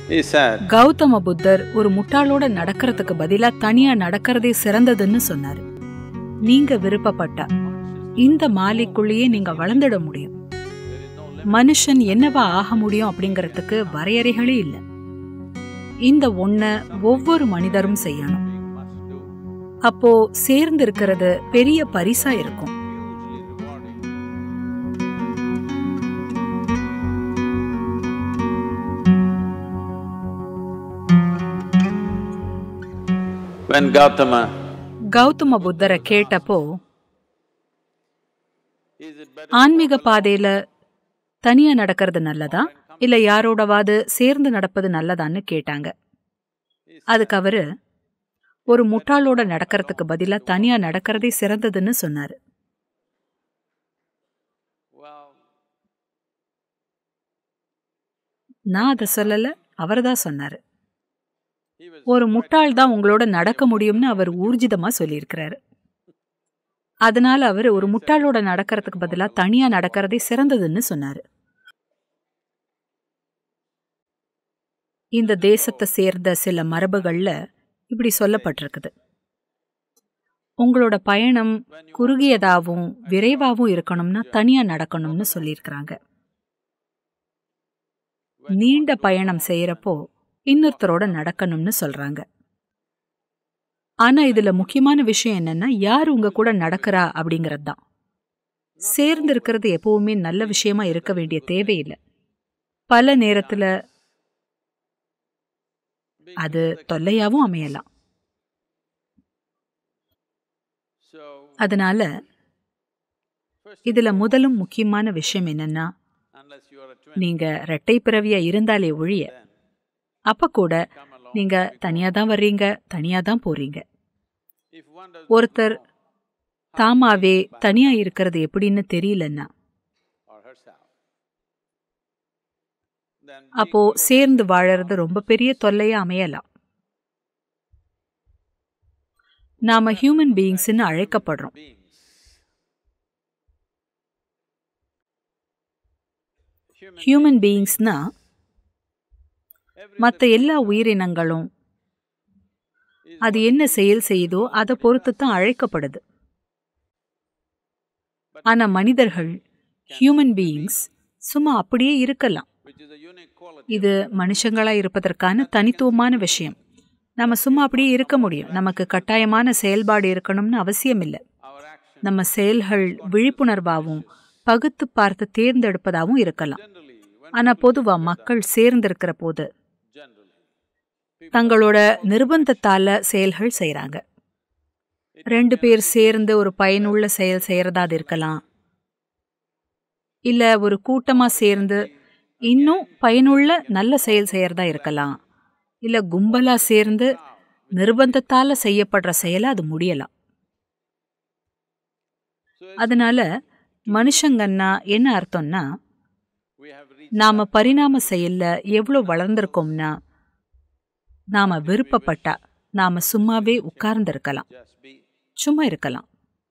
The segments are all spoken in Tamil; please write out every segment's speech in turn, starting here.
He said, கௌதம புத்தர் ஒரு முட்டாளோட நடக்கிறதுக்கு பதிலா தனியா நடக்கிறதே சிறந்ததுன்னு சொன்னாரு. நீங்க விருப்பப்பட்டா இந்த மாலைக்குள்ளேயே நீங்க வளர்ந்துட முடியும். மனுஷன் என்னவா ஆக முடியும் அப்படிங்கறதுக்கு வரையறைகளே இல்லை. இந்த ஒன்ன ஒவ்வொரு மனிதரும் செய்யணும். அப்போ சேர்ந்து இருக்கிறது பெரிய பரிசா இருக்கும். when கௌதம புத்தரை கேட்டப்போ, ஆன்மீக பாதையில தனியா நடக்கிறது நல்லதா இல்ல யாரோடவாது சேர்ந்து நடப்பது நல்லதான்னு கேட்டாங்க. அதுக்கு அவரு ஒரு முட்டாளோட நடக்கிறதுக்கு பதிலா தனியா நடக்கிறதே சிறந்ததுன்னு சொன்னாரு. நான் அதை சொல்லல, அவர்தான் சொன்னாரு. ஒரு முட்டாள் தான் உங்களோட நடக்க முடியும்னு அவர் ஊர்ஜிதமா சொல்லியிருக்கிறாரு. அதனால அவர் ஒரு முட்டாளோட நடக்கிறதுக்கு பதிலா தனியா நடக்கிறதே சிறந்ததுன்னு சொன்னாரு. இந்த தேசத்தை சேர்ந்த சில மரபுகள்ல இப்படி சொல்லப்பட்டிருக்குது. உங்களோட பயணம் குறுகியதாவும் விரைவாகவும் இருக்கணும்னா தனியா நடக்கணும்னு சொல்லியிருக்கிறாங்க. நீண்ட பயணம் செய்யறப்போ இன்னொருத்தரோட நடக்கணும்னு சொல்றாங்க. ஆனா இதுல முக்கியமான விஷயம் என்னன்னா, யார் உங்க கூட நடக்கிறா அப்படிங்கிறது தான். சேர்ந்து இருக்கிறது எப்பவுமே நல்ல விஷயமா இருக்க வேண்டிய தேவையில்லை. பல நேரத்துல அது தொல்லையாவும் அமையலாம். அதனால இதுல முதலும் முக்கியமான விஷயம் என்னன்னா, நீங்க இரட்டை பிறவியா இருந்தாலே ஒழிய அப்ப கூட நீங்க தனியாதான் வர்றீங்க, தனியாதான் போறீங்க. ஒருத்தர் தாமாவே தனியா இருக்கிறது எப்படின்னு தெரியலன்னா அப்போ சேர்ந்து வாழறது ரொம்ப பெரிய தொல்லையா அமையலாம். நாம ஹியூமன் பீயிங்ஸ்ன்னு அழைக்கப்படுறோம். ஹியூமன் பீயிங்ஸ்னா மற்ற எல்லா உயிரினங்களும் அது என்ன செயல் செய்யுதோ அதை பொறுத்து தான் அழைக்கப்படுது. ஆனா மனிதர்கள், ஹியூமன் பீயிங்ஸ் சும்மா அப்படியே இருக்கலாம். இது மனுஷங்களா இருப்பதற்கான தனித்துவமான விஷயம். நம்ம சும்மா அப்படியே இருக்க முடியும். நமக்கு கட்டாயமான செயல்பாடு இருக்கணும்னு அவசியம் இல்லை. நம்ம செயல்கள் விழிப்புணர்வாகவும் பகுத்து பார்த்து தேர்ந்தெடுப்பதாகவும் இருக்கலாம். ஆனா பொதுவா மக்கள் சேர்ந்திருக்கிற போது தங்களோட நிர்பந்தத்தால செயல்கள் செய்யறாங்க. 2 பேர் சேர்ந்து ஒரு பயனுள்ள செயல் செய்யறதா இருக்கலாம், இல்ல ஒரு கூட்டமா சேர்ந்து இன்னும் பயனுள்ள நல்ல செயல் செய்யறதா இருக்கலாம், இல்ல கும்பலா சேர்ந்து நிர்பந்தத்தால செய்யப்படுற செயலை அது முடியலாம். அதனால மனுஷங்கன்னா என்ன அர்த்தம்னா, நாம பரிணாம செயல்ல எவ்வளவு வளர்ந்திருக்கோம்னா, நாம விருப்பப்பட்டா நாம சும்மாவே உட்கார்ந்து இருக்கலாம், சும்மா இருக்கலாம்.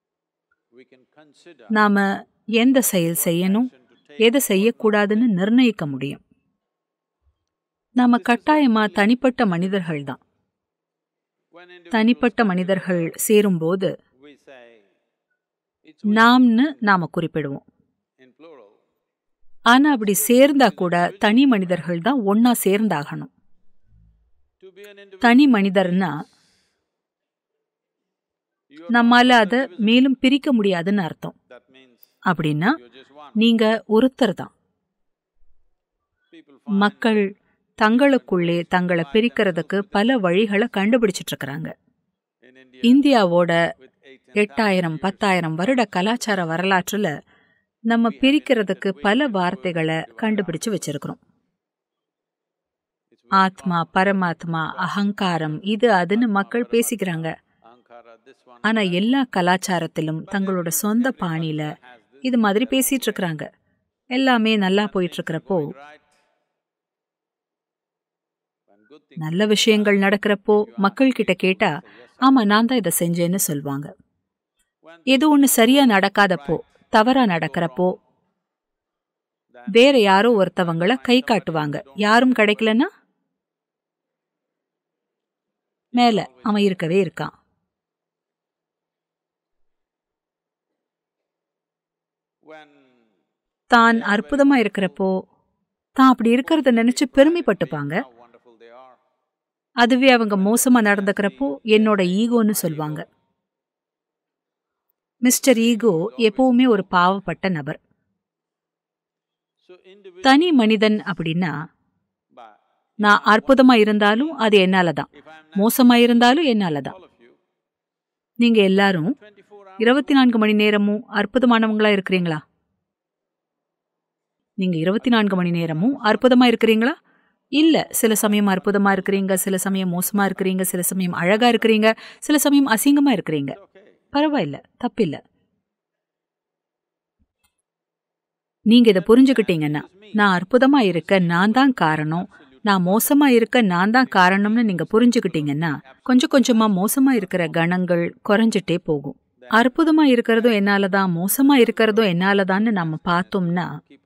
நாம எந்த செயல் செய்யணும், எதை செய்யக்கூடாதுன்னு நிர்ணயிக்க முடியும். நாம கட்டாயமா தனிப்பட்ட மனிதர்கள் தான். தனிப்பட்ட மனிதர்கள் சேரும்போது நாம்னு நாம குறிப்பிடுவோம். ஆனா அப்படி சேர்ந்தா கூட தனி மனிதர்கள் தான் ஒன்னா சேர்ந்தாகணும். தனி மனிதர்னா நம்மால அதை மேலும் பிரிக்க முடியாதுன்னு அர்த்தம். அப்படின்னா நீங்க ஒருத்தர் தான். மக்கள் தங்களுக்குள்ளே தங்களை பிரிக்கிறதுக்கு பல வழிகளை கண்டுபிடிச்சிட்டு இருக்கிறாங்க. இந்தியாவோட 8000-10,000 வருட கலாச்சார வரலாற்றுல நம்ம பிரிக்கிறதுக்கு பல வார்த்தைகளை கண்டுபிடிச்சு வச்சிருக்கிறோம். ஆத்மா, பரமாத்மா, அகங்காரம், இது அதுன்னு மக்கள் பேசிக்கிறாங்க. ஆனா எல்லா கலாச்சாரத்திலும் தங்களோட சொந்த பாணியில இது மாதிரி பேசிட்டு இருக்கிறாங்க. எல்லாமே நல்லா போயிட்டு இருக்கிறப்போ, நல்ல விஷயங்கள் நடக்கிறப்போ மக்கள் கிட்ட கேட்டா, ஆமா நான் தான் இதை செஞ்சேன்னு சொல்லுவாங்க. எது ஒண்ணு சரியா நடக்காதப்போ, தவறா நடக்கிறப்போ வேற யாரோ ஒருத்தவங்கள கை காட்டுவாங்க. யாரும் கிடைக்கலன்னா மேல அவன் இருக்கவே இருக்கான். தான் அற்புதமா இருக்கிறப்போ தான் அப்படி இருக்கிறத நினைச்சு பெருமைப்பட்டுப்பாங்க. அதுவே அவங்க மோசமா நடந்துக்கிறப்போ என்னோட ஈகோன்னு சொல்வாங்க. மிஸ்டர் ஈகோ எப்பவுமே ஒரு பாவப்பட்ட நபர். தனி மனிதன் அப்படின்னா நான் அற்புதமா இருந்தாலும் அது என்னாலதான், மோசமா இருந்தாலும் என்னாலதான். நீங்க எல்லாரும் 24 மணி நேரமும் அற்புதமானவங்களா இருக்கிறீங்களா? நீங்க 24 மணி நேரமும் அற்புதமா இருக்கிறீங்களா? இல்ல, சில சமயம் அற்புதமா இருக்கிறீங்க, சில சமயம் மோசமா இருக்கிறீங்க, சில சமயம் அழகா இருக்கிறீங்க, சில சமயம் அசிங்கமா இருக்கிறீங்க. பரவாயில்ல, தப்பில்ல. நீங்க இதை புரிஞ்சுக்கிட்டீங்கன்னா நான் அற்புதமா இருக்க நான் தான் காரணம், நான் மோசமா இருக்க நான் தான் காரணம்னு நீங்க புரிஞ்சுக்கிட்டீங்கன்னா கொஞ்சம் கொஞ்சமா மோசமா இருக்கிற கணங்கள் குறைஞ்சிட்டே போகும். அற்புதமா இருக்கிறதும் என்னாலதான், மோசமா இருக்கிறதும் என்னாலதான்னு நம்ம பார்த்தோம்னா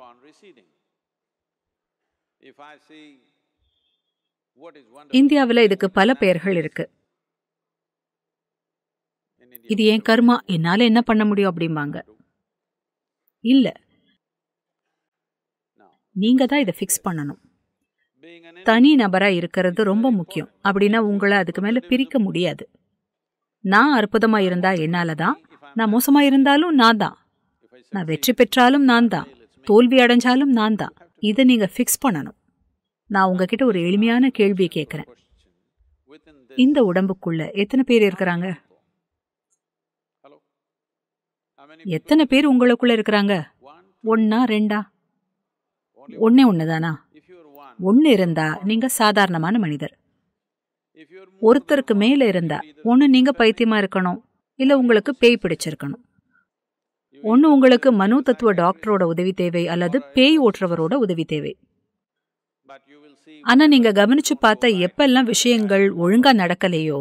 இந்தியாவில் இதுக்கு பல பெயர்கள் இருக்கு. இது ஏன் கர்மா, என்னால என்ன பண்ண முடியும் அப்படிம்பாங்க. இல்ல, நீங்க தான் இதை ஃபிக்ஸ் பண்ணணும். தனி நபரா இருக்கிறது ரொம்ப முக்கியம். அப்படின்னா உங்களை அதுக்கு மேல பிரிக்க முடியாது. நான் அற்புதமா இருந்தா என்னாலதான், நான் மோசமா இருந்தாலும் நான் தான், நான் வெற்றி பெற்றாலும் நான் தான், தோல்வி அடைஞ்சாலும் நான் தான். இதை நீங்க ஃபிக்ஸ் பண்ணணும். நான் உங்ககிட்ட ஒரு எளிமையான கேள்வியை கேட்கிறேன். இந்த உடம்புக்குள்ள எத்தனை பேர் இருக்கிறாங்க? எத்தனை பேர் உங்களுக்குள்ள இருக்கிறாங்க? ஒன்னா ரெண்டா? ஒன்னே ஒண்ணுதானா? ஒன்னு இருந்தா நீங்க சாதாரணமான மனிதர். ஒருத்தருக்கு மேல இருந்தா ஒன்னு நீங்க பைத்தியமா இருக்கணும், இல்ல உங்களுக்கு பேய் பிடிச்சிருக்கணும். ஒன்னு உங்களுக்கு மனோ தத்துவ டாக்டரோட உதவி தேவை, அல்லது பேய் ஓட்டுறவரோட உதவி தேவை. ஆனா நீங்க கவனிச்சு பார்த்தா எப்பெல்லாம் விஷயங்கள் ஒழுங்கா நடக்கலையோ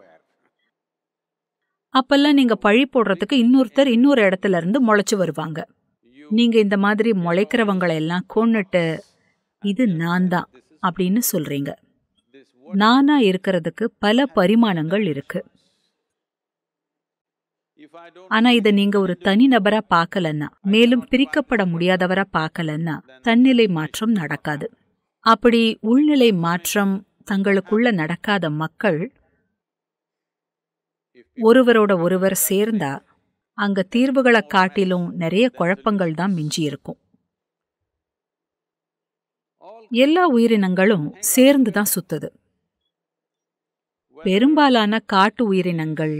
அப்பெல்லாம் நீங்க பழி போடுறதுக்கு இன்னொருத்தர் இன்னொரு இடத்துல இருந்து முளைச்சு வருவாங்க. நீங்க இந்த மாதிரி முளைக்கிறவங்களை எல்லாம் கொன்னுட்டு இது நான் தான் அப்படின்னு சொல்றீங்க. நானா இருக்கிறதுக்கு பல பரிமாணங்கள் இருக்கு. ஆனா இத நீங்க ஒரு தனி நபரா பார்க்கலன்னா, மேலும் பிரிக்கப்பட முடியாதவரா பார்க்கலன்னா தன்னிலை மாற்றம் நடக்காது. அப்படி உள்நிலை மாற்றம் தங்களுக்குள்ள நடக்காத மக்கள் ஒருவரோட ஒருவர் சேர்ந்தா அங்க தீர்வுகளை காட்டிலும் நிறைய குழப்பங்கள் தான் மிஞ்சி இருக்கும். எல்லா உயிரினங்களும் சேர்ந்துதான் சுத்துது. பெரும்பாலான காட்டு உயிரினங்கள்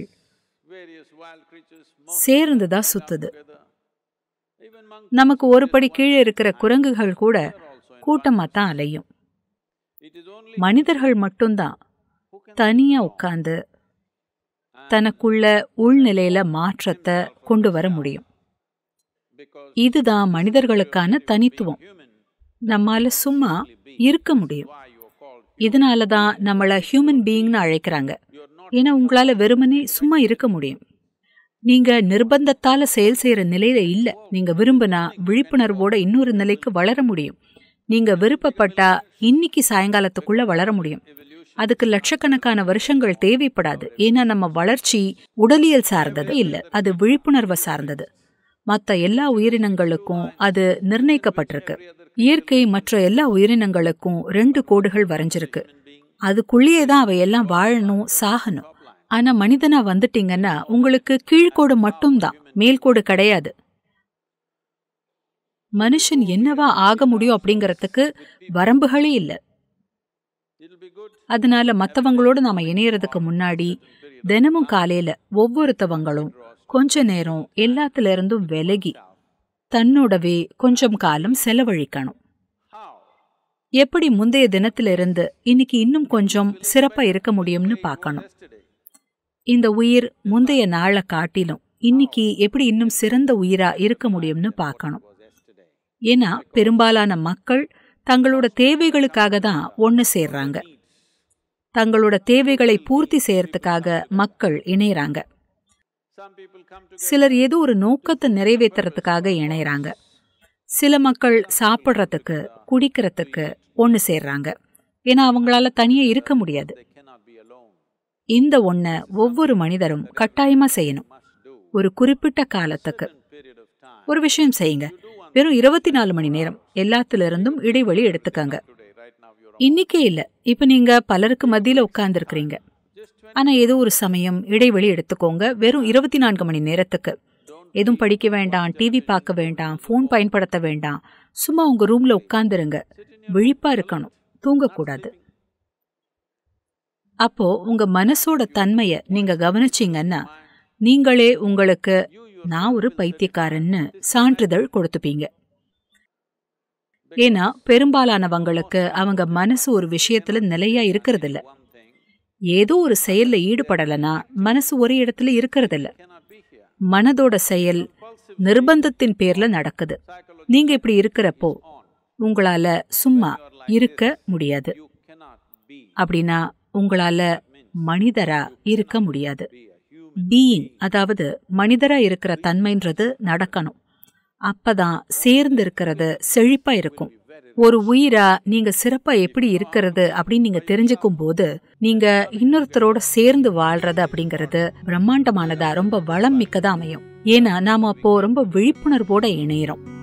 சேர்ந்துதான் சுத்துது. நமக்கு ஒரு படி கீழே இருக்கிற குரங்குகள் கூட கூட்டமா தான் அலையும். மனிதர்கள் மட்டும்தான் தனியா உட்கார்ந்து தனக்குள்ள உள்நிலையில மாற்றத்தை கொண்டு வர முடியும். இதுதான் மனிதர்களுக்கான தனித்துவம். நம்மால சும்மா இருக்க முடியும். இதனாலதான் நம்மள ஹியூமன் பீயிங்னு அழைக்கிறாங்க. ஏன்னா உங்களால வெறுமனே சும்மா இருக்க முடியும். நீங்க நிர்பந்தத்தால செயல் செய்யற நிலையில இல்ல. நீங்க விரும்பினா விழிப்புணர்வோட இன்னொரு நிலைக்கு வளர முடியும். நீங்க விருப்பப்பட்டா இன்னைக்கு சாயங்காலத்துக்குள்ள வளர முடியும். அதுக்கு லட்சக்கணக்கான வருஷங்கள் தேவைப்படாது. ஏன்னா நம்ம வளர்ச்சி உடலியல் சார்ந்தது இல்ல, அது விழிப்புணர்வை சார்ந்தது. மற்ற எல்லா உயிரினங்களுக்கும் அது நிர்ணயிக்கப்பட்டிருக்கு. இயற்கை மற்ற எல்லா உயிரினங்களுக்கும் 2 கோடுகள் வரைஞ்சிருக்கு. அதுக்குள்ளேயேதான் அவையெல்லாம் வாழணும், சாகணும். ஆனா மனிதனா வந்துட்டீங்கன்னா உங்களுக்கு கீழ்கோடு மட்டும்தான், மேல்கோடு கிடையாது. மனுஷன் என்னவா ஆக முடியும் அப்படிங்கறதுக்கு வரம்புகளே இல்ல. அதனால மத்தவங்களோட நாம இணையறதுக்கு முன்னாடி தினமும் காலையில ஒவ்வொருத்தவங்களும் கொஞ்ச நேரம் எல்லாத்துல இருந்தும் விலகி தன்னோடவே கொஞ்சம் காலம் செலவழிக்கணும். எப்படி முந்தைய தினத்திலிருந்து இன்னைக்கு இன்னும் கொஞ்சம் சிறப்பா இருக்க முடியும்னு பார்க்கணும். இந்த உயிர் முந்தைய நாளை காட்டிலும் இன்னைக்கு எப்படி இன்னும் சிறந்த உயிரா இருக்க முடியும்னு பார்க்கணும். ஏன்னா பெரும்பாலான மக்கள் தங்களோட தேவைகளுக்காக தான் ஒன்னு சேர்றாங்க. தங்களோட தேவைகளை பூர்த்தி செய்யறதுக்காக மக்கள் இணையறாங்க. சிலர் ஏதோ ஒரு நோக்கத்தை நிறைவேற்றுறதுக்காக இணையறாங்க. சில மக்கள் சாப்பிட்றதுக்கு குடிக்கிறதுக்கு ஒன்னு சேர்றாங்க. ஏன்னா அவங்களால தனியா இருக்க முடியாது. இந்த ஒன்ன ஒவ்வொரு மனிதரும் கட்டாயமா செய்யணும். ஒரு குறிப்பிட்ட காலத்துக்கு ஒரு விஷயம் செய்யுங்க. வெறும் 24 மணி நேரம் எல்லாத்திலிருந்தும் இடைவெளி எடுத்துக்கங்க. இன்னைக்கே இல்ல, இப்ப நீங்க பலருக்கு மத்தியில உட்கார்ந்து இருக்கிறீங்க. ஆனா ஏதோ ஒரு சமயம் இடைவெளி எடுத்துக்கோங்க. வெறும் 24 மணி நேரத்துக்கு எதுவும் படிக்க வேண்டாம், டிவி பார்க்க வேண்டாம், போன் பயன்படுத்த வேண்டாம். சும்மா உங்க ரூம்ல உட்கார்ந்துருங்க. விழிப்பா இருக்கணும், தூங்கக்கூடாது. அப்போ உங்க மனசோட தன்மைய நீங்க கவனிச்சீங்கன்னா நீங்களே உங்களுக்கு நான் ஒரு பைத்தியக்காரன்னு சான்றிதழ் கொடுத்துப்பீங்க. ஏன்னா பெரும்பாலானவங்களுக்கு அவங்க மனசு ஒரு விஷயத்துல நிலையா இருக்கிறது இல்ல. ஏதோ ஒரு செயல்ல ஈடுபடலனா மனசு ஒரே இடத்துல இருக்கிறது இல்ல. மனதோட செயல் நிர்பந்தத்தின் பேர்ல நடக்குது. நீங்க இப்படி இருக்கிறப்போ உங்களால சும்மா இருக்க முடியாது. அப்படின்னா உங்களால மனிதரா இருக்க முடியாது. பீயிங், அதாவது மனிதரா இருக்கிற தன்மைன்றது நடக்கணும். அப்பதான் சேர்ந்து இருக்கிறது செழிப்பா இருக்கும். ஒரு உயிரா நீங்க சிறப்பா எப்படி இருக்கிறது அப்படின்னு நீங்க தெரிஞ்சுக்கும் போது நீங்க இன்னொருத்தரோட சேர்ந்து வாழ்றது அப்படிங்கறது பிரம்மாண்டமானதா, ரொம்ப வளம் மிக்கதா அமையும். ஏன்னா நாம அப்போ ரொம்ப விழிப்புணர்வோட இணையிறோம்.